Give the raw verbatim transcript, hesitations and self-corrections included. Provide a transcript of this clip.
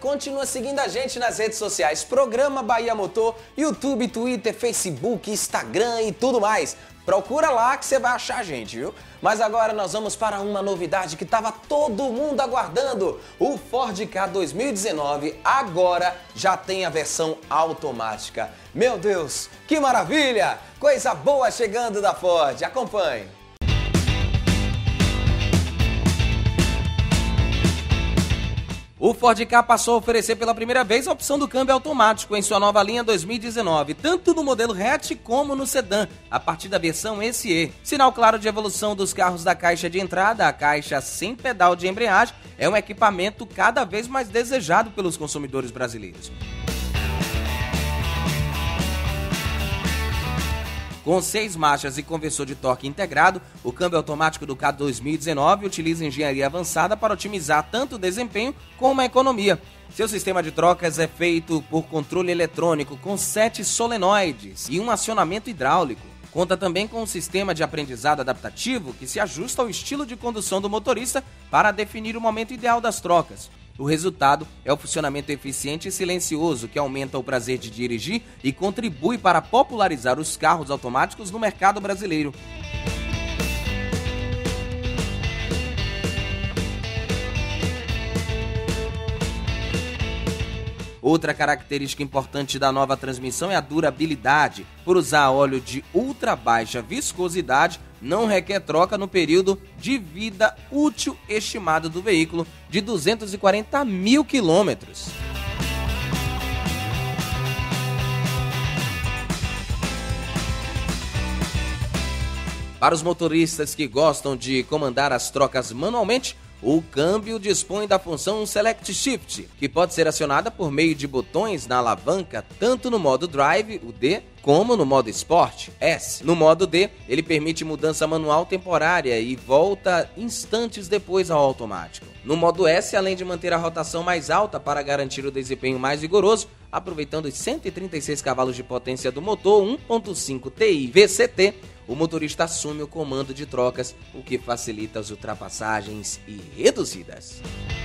Continua seguindo a gente nas redes sociais, Programa Bahia Motor, YouTube, Twitter, Facebook, Instagram e tudo mais. Procura lá que você vai achar a gente, viu? Mas agora nós vamos para uma novidade que estava todo mundo aguardando. O Ford Ka dois mil e dezenove agora já tem a versão automática. Meu Deus, que maravilha! Coisa boa chegando da Ford. Acompanhe. O Ford Ka passou a oferecer pela primeira vez a opção do câmbio automático em sua nova linha dois mil e dezenove, tanto no modelo hatch como no sedã, a partir da versão S E. Sinal claro de evolução dos carros da caixa de entrada, a caixa sem pedal de embreagem é um equipamento cada vez mais desejado pelos consumidores brasileiros. Com seis marchas e conversor de torque integrado, o câmbio automático do Ka dois mil e dezenove utiliza engenharia avançada para otimizar tanto o desempenho como a economia. Seu sistema de trocas é feito por controle eletrônico com sete solenoides e um acionamento hidráulico. Conta também com um sistema de aprendizado adaptativo que se ajusta ao estilo de condução do motorista para definir o momento ideal das trocas. O resultado é o funcionamento eficiente e silencioso que aumenta o prazer de dirigir e contribui para popularizar os carros automáticos no mercado brasileiro. Outra característica importante da nova transmissão é a durabilidade. Por usar óleo de ultra baixa viscosidade, não requer troca no período de vida útil estimado do veículo de duzentos e quarenta mil quilômetros. Para os motoristas que gostam de comandar as trocas manualmente, o câmbio dispõe da função Select Shift, que pode ser acionada por meio de botões na alavanca, tanto no modo Drive, o D, como no modo Sport, S. No modo D, ele permite mudança manual temporária e volta instantes depois ao automático. No modo S, além de manter a rotação mais alta para garantir o desempenho mais vigoroso, aproveitando os cento e trinta e seis cavalos de potência do motor um ponto cinco T I V C T, o motorista assume o comando de trocas, o que facilita as ultrapassagens e reduzidas.